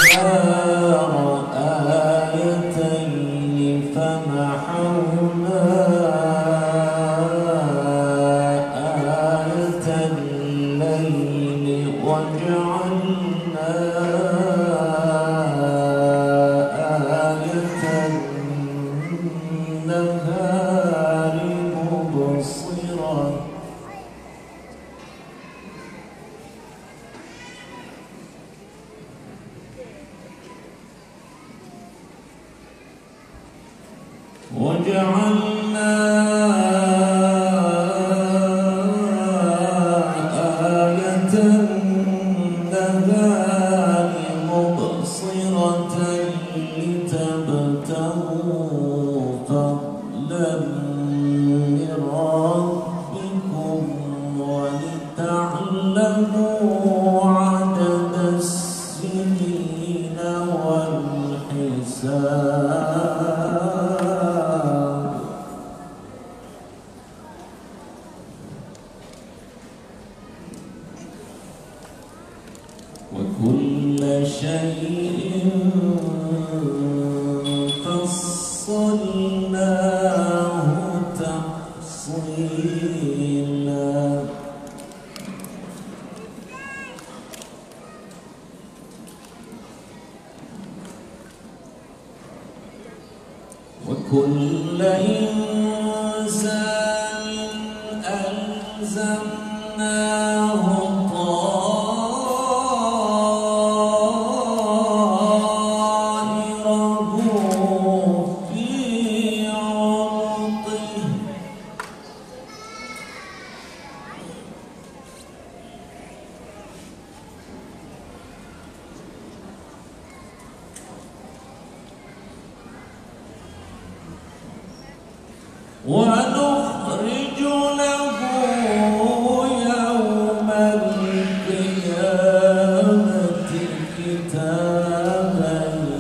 وجعلنا آية النهار مبصرة لتبتغوا فضلا من ربكم ولتعلموا عدد السنين والحساب وكل شيء فصلناه تفصيلا وكل إنسان ألزمناه طائره في عنقه ونخرج له يوم القيامة كتابا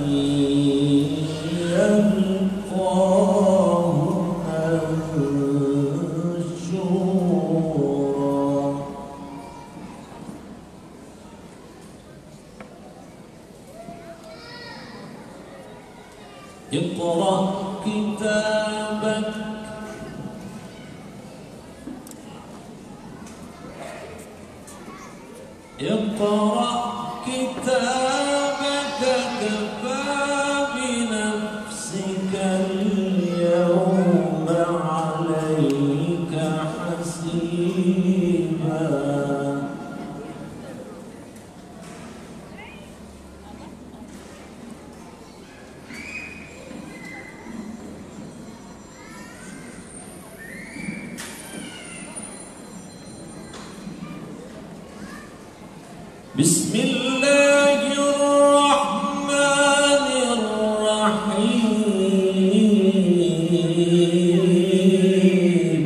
يلقاه منشورا اقرأ كتابك اقرأ كتابك كفى بنفسك اليوم عليك حسيبا بسم الله الرحمن الرحيم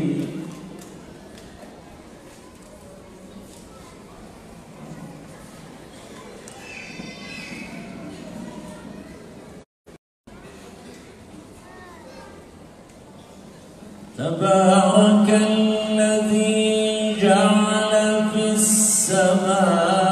تبارك الذي جعل في السماء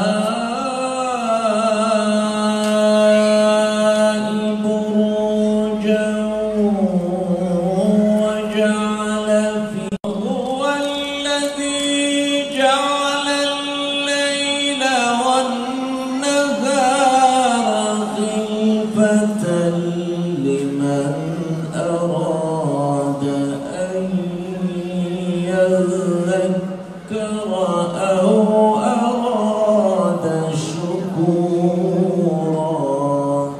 لمن أراد أن يذكر أو أراد شكورا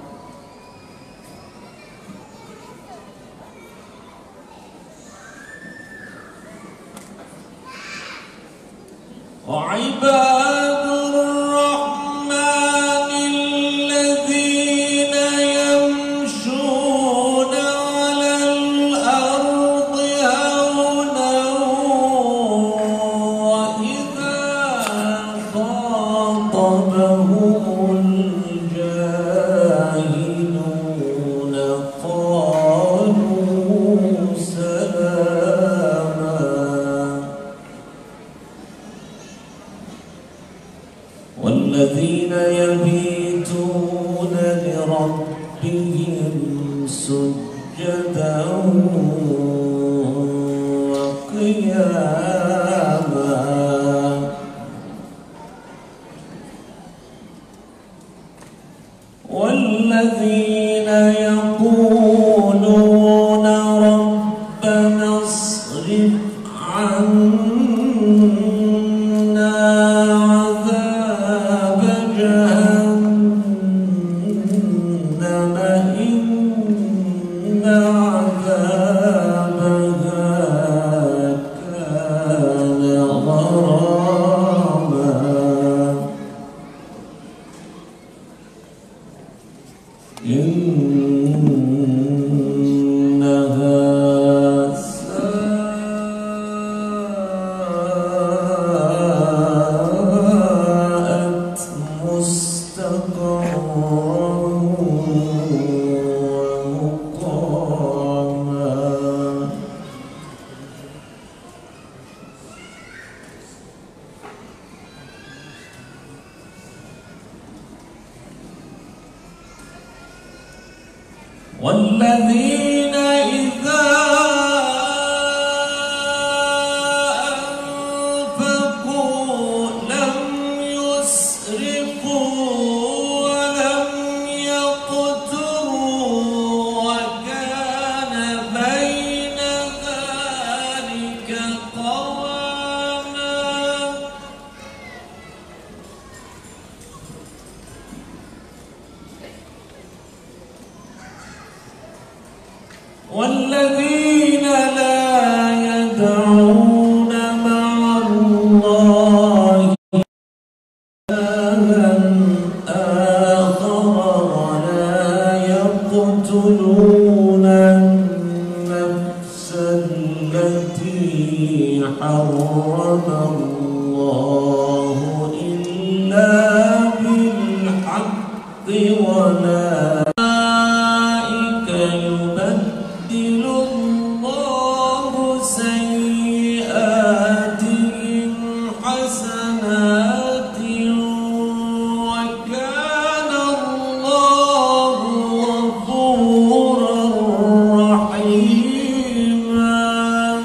وعباد الرحمن الذين يمشون على الأرض هونا وإذا خاطبهم الجاهلون قالوا سلاما والذين يبيتون والذين يقولون ربنا اصرف عنا عذاب جهنم إن عذابها كان غراما إنها ساءت مستقرا ومقاما والذين إذا أنفقوا لم يسرفوا ولم يقتروا وكان بين ذلك قواما والذين لا يدعون مع الله إلها آخر ولا يقتلون النفس التي حرم الله إلا بالحق ولا يبدل الله سيئاتهم حسنات وكان الله غفورا رحيما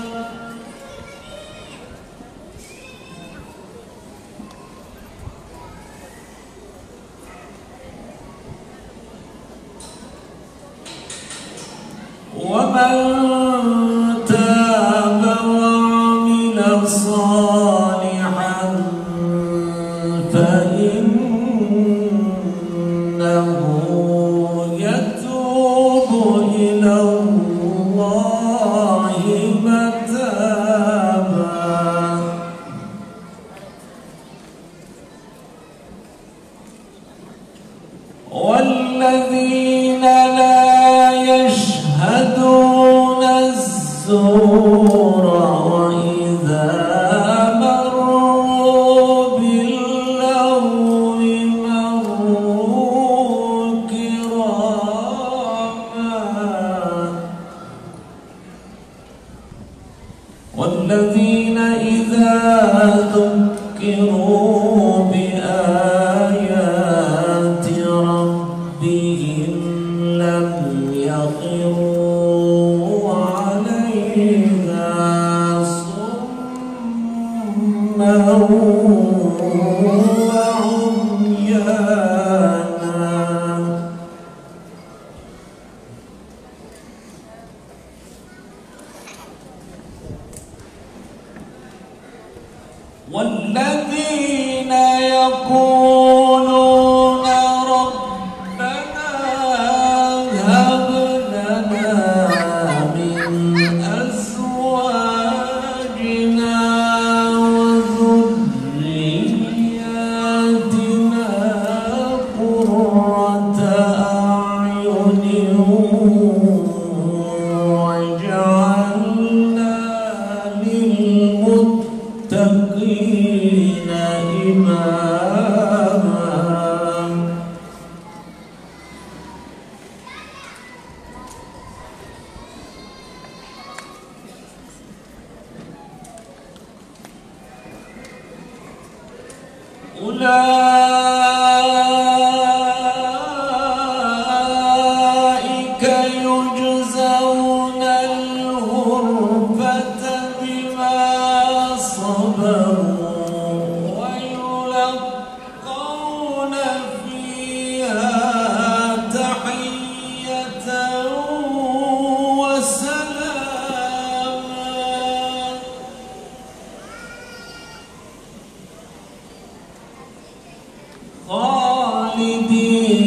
ومن تاب وعمل صالحا فإنه يتوب إلى الله متابا والذين لا يشهدون الزور وإذا مروا باللغو مروا كراما والذين إذا ذكروا بآيات ربهم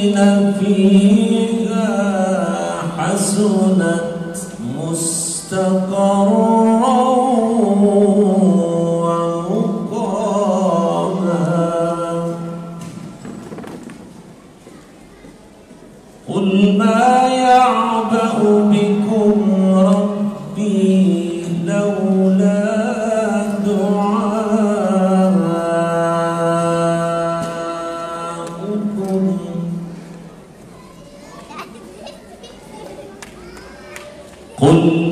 فيها حسنت مستقرا ومقاما قل ما يعبأ بكم ربي لولا دعاؤكم قل